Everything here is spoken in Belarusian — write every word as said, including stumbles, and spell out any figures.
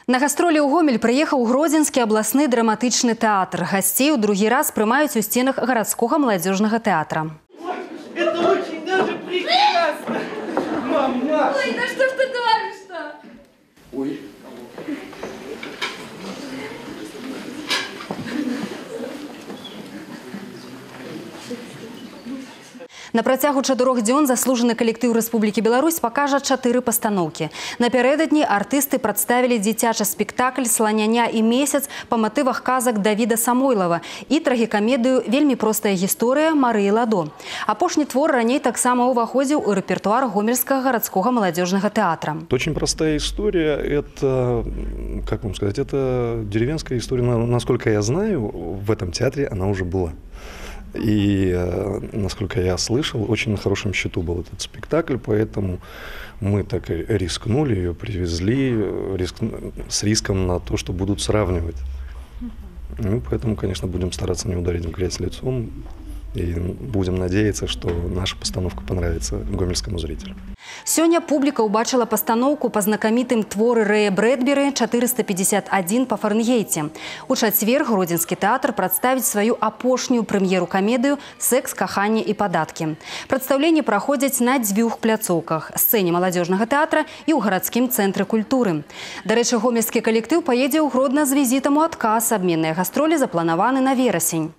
На гастролі ў Гомель прыехаў Гродзенскі абласны драматычны тэатр. Гасцей у другі раз прымаюць у стенах гарадскога маладзёжнага тэатра. Это очень даже прекрасно! Мама! Ой, да что ж ты говоришь-то? Ой. На працягу чатырох дзён заслужаны калектыў Рэспублікі Беларусь пакажа чатыры пастаноўкі. Напярэдадні артысты прадставілі дзіцячы спектакль «Сланяня і месяц» па матывах казак Давіда Самойлава і трагікамедыю «Вельмі простая гісторыя» Марыі Ладо. Апошні твор раней таксама ўваходзіў у рэпертуар Гомельскага гарадскога маладзёжнага тэатра. Очень простая история. Это, как вам сказать, это деревенская история. Насколько я знаю, в этом театре она уже была. И, насколько я слышал, очень на хорошем счету был этот спектакль, поэтому мы так и рискнули, ее привезли риск, с риском на то, что будут сравнивать. Ну, поэтому, конечно, будем стараться не ударить в грязь лицом и будем надеяться, что наша постановка понравится гомельскому зрителю. Сёння публіка ўбачыла пастаноўку па знакамітым творы Рэя Брэдбері «четыреста пятьдесят один па Фарэнгейце». У чацвер Гродзенскі тэатр прадставіць сваю апошнюю прэм'еру-камедыю «Секс, каханне і падаткі». Прадстаўленні праходзяць на дзвюх пляцоўках – сцэне маладзёжнага тэатра і ў гарадскім цэнтры культуры. Дарэчы, гомельскі калектыў паедзе ў Гродна з візітам у адказ. Абменныя гастролі запланаваны на верасень.